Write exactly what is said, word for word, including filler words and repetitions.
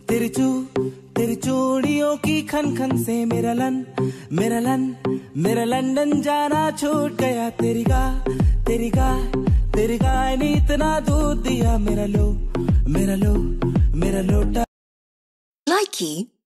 तेरी चू तेरी चूड़ियों की खन खन से मेरा लन मेरा लन मेरा लंदन जाना छूट गया। तेरी गाय तेरी गाय तेरी गाय ने इतना दूध दिया। मेरा लो मेरा लो मेरा लोटा Likey